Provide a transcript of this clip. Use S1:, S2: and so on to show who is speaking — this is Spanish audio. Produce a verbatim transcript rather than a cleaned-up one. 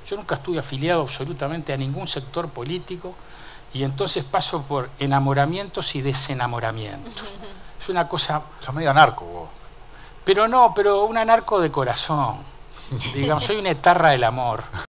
S1: Yo nunca estuve afiliado absolutamente a ningún sector político y entonces paso por enamoramientos y desenamoramientos. Es una cosa...
S2: Sos medio anarco vos.
S1: Pero no, pero un anarco de corazón. Digamos, soy una etarra del amor.